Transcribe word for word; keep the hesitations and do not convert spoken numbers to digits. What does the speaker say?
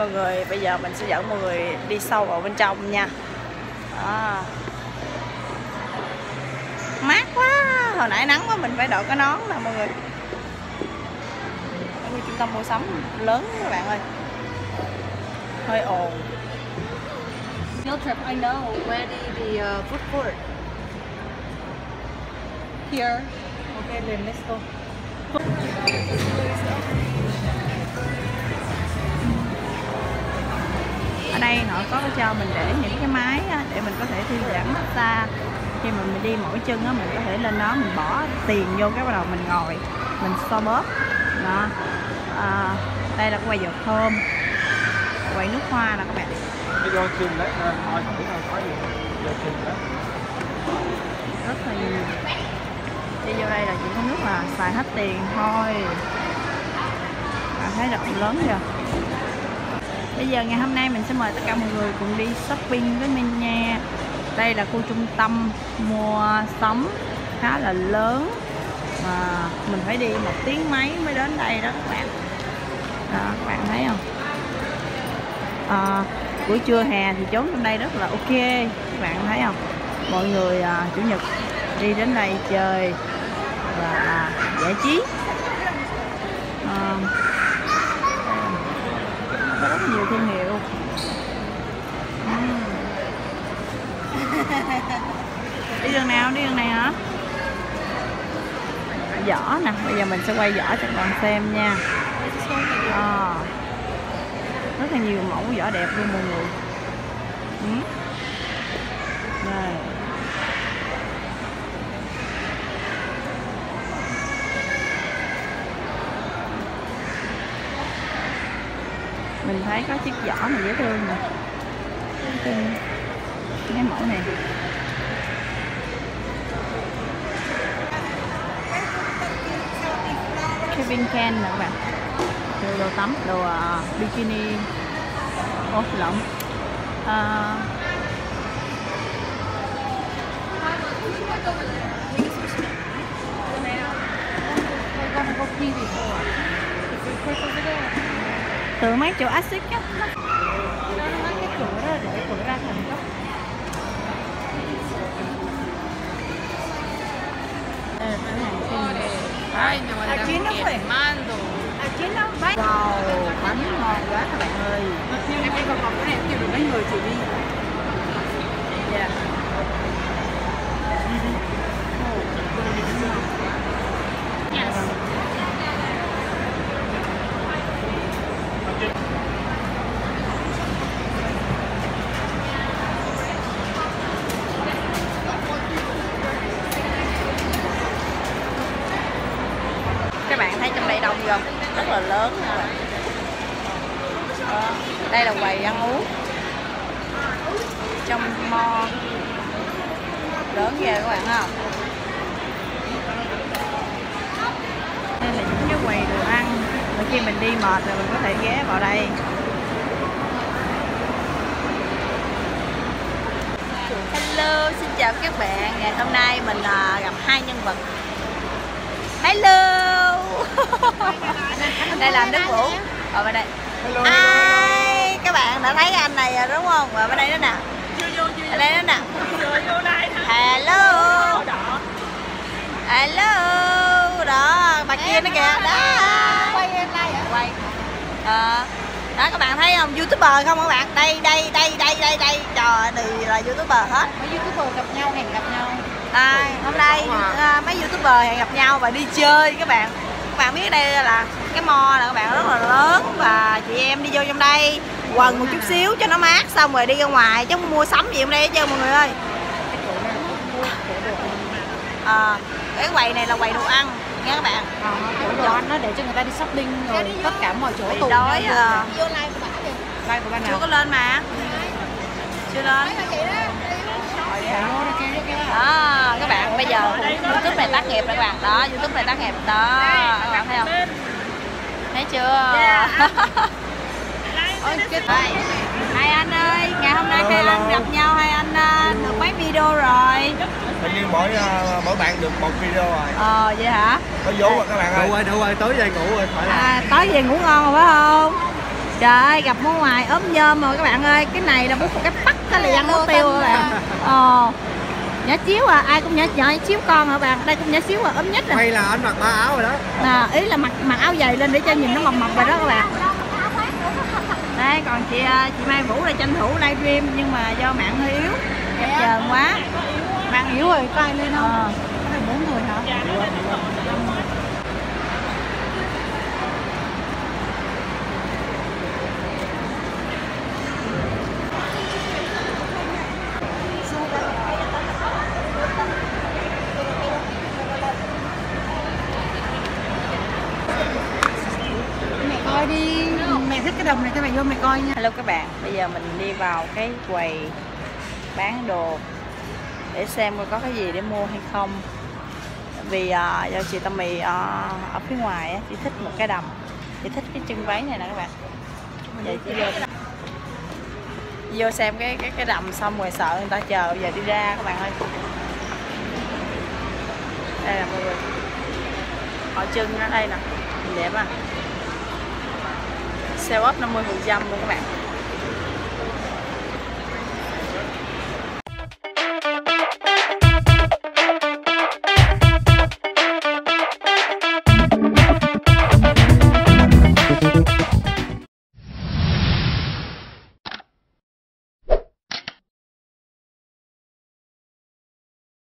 mọi người. Bây giờ mình sẽ dẫn mọi người đi sâu vào bên trong nha. Đó. Mát quá, hồi nãy nắng quá mình phải đội cái nón nè mọi người. Ở trung tâm mua sắm lớn các bạn ơi, hơi ồn. Field trip, I know. Where the, the uh, food court? Here. Okay, then let's go. Ở đây họ có cho mình để những cái máy để mình có thể thư giãn massage. Khi mà mình đi mỏi chân á, mình có thể lên đó mình bỏ tiền vô, cái bắt đầu mình ngồi mình xoa bóp đó. À, đây là cái quầy dầu thơm, quầy nước hoa nè các bạn. Rất là nhiều. Đi vô đây là chỉ có nước là xài hết tiền thôi. Bạn thấy rộng lớn chưa? Bây giờ ngày hôm nay mình sẽ mời tất cả mọi người cùng đi shopping với mình nha. Đây là khu trung tâm mua sắm khá là lớn, và mình phải đi một tiếng mấy mới đến đây đó các bạn. Đó, các bạn thấy không? À, buổi trưa hè thì trốn trong đây rất là ok, các bạn thấy không? Mọi người à, chủ nhật đi đến đây chơi và giải trí. À, có rất nhiều thương hiệu. uhm. Đi đường nào? Đi đường này hả? Giỏ nè, bây giờ mình sẽ quay giỏ cho các bạn xem nha. À, rất là nhiều mẫu giỏ đẹp luôn mọi người. uhm. Đây. Mình thấy có chiếc giỏ này dễ thương nè, cái mẫu này. Kevin Can nè các bạn, đồ, đồ tắm, đồ uh, bikini, ô lộn, uh, từ mấy chỗ axit á. Cái cửa đó để cửa ra thành góc. Ay, aquí no fue. Aquí no fue. Wow, bánh ngon quá các bạn ơi. Em đi vào phòng cái này kiểu được mấy người chỉ đi. Dạ. Các bạn thấy trong đây đông không? Rất là lớn các bạn. Đó. Đây là quầy ăn uống trong mall lớn ghê các bạn thấy không? Đây là những cái quầy đồ ăn, và khi mình đi mệt rồi mình có thể ghé vào đây. Hello, xin chào các bạn. Ngày hôm nay mình uh, gặp hai nhân vật. Hello. Đây là anh Đức Vũ. Ở bên đây. Ai, các bạn đã thấy anh này rồi đúng không? Và bên đây đó nè. Ở đây đó nè. Hello. Hello. Đó, bà kia nó kìa. Đó. Quay em like hả? Quay. Ờ. Đó các bạn thấy không? YouTuber không các bạn? Đây đây đây đây đây đây. Trời, đều là YouTuber hết. Mấy YouTuber gặp nhau, hẹn gặp nhau. À, hôm nay à, mấy YouTuber hẹn gặp nhau và đi chơi các bạn. Các bạn biết đây là cái mall là các bạn rất là lớn, và chị em đi vô trong đây quần một chút xíu cho nó mát, xong rồi đi ra ngoài chứ không mua sắm gì trong đây hết trơn mọi người ơi. À, cái quầy này là quầy đồ ăn nha các bạn. À, chỗ đồ ăn nó để cho người ta đi shopping rồi tất cả mọi chỗ tụ đói à. Vô like của bạn kìa. Like của bạn nào? Chưa có lên mà. Chưa lên. Đó, các bạn bây giờ YouTube này tác nghiệp các bạn. Đó, YouTube này tác nghiệp đó. Các bạn thấy không? Thấy chưa? Ôi, đây. Hai anh ơi, ngày hôm nay hai anh gặp nhau, hai anh uh, được mấy video rồi? Hình như mỗi uh, mỗi bạn được một video rồi. Ờ vậy hả? Có vú rồi các bạn ơi. Đủ rồi, đủ rồi, tối về ngủ rồi phải. À, tối về ngủ ngon rồi phải không? Trời ơi, gặp ở ngoài ốm nhôm rồi các bạn ơi. Cái này là bút cái bắt cái là ăn mất tiêu các bạn. Ờ. Nhỏ chiếu à, ai cũng nhỏ nhỏ chiếu con hả bạn? Đây cũng nhỏ xíu à, ốm nhất rồi. Hay là anh mặc ba áo rồi đó. À, ý là mặc mặc áo dày lên để cho nhìn nó mập mập rồi đó các bạn. Đây còn chị chị Mai Vũ là tranh thủ livestream nhưng mà do mạng hơi yếu, chập chờn quá. Mạng yếu rồi, có ai lên không? Ờ. Có phải bốn người hả? Mẹ coi đi, mẹ thích cái đồng này cho mẹ vô mẹ coi nha. Hello các bạn, bây giờ mình đi vào cái quầy bán đồ để xem có cái gì để mua hay không. Vì uh, do chị Tâm Mì uh, ở phía ngoài á, chị thích một cái đầm, chị thích cái chân váy này nè các bạn. Vậy chị vô vô xem cái cái cái đầm xong rồi sợ người ta chờ giờ đi ra các bạn ơi. Đây là mọi người, họ chân ở đây nè, đẹp à, sale up năm mươi phần trăm luôn các bạn.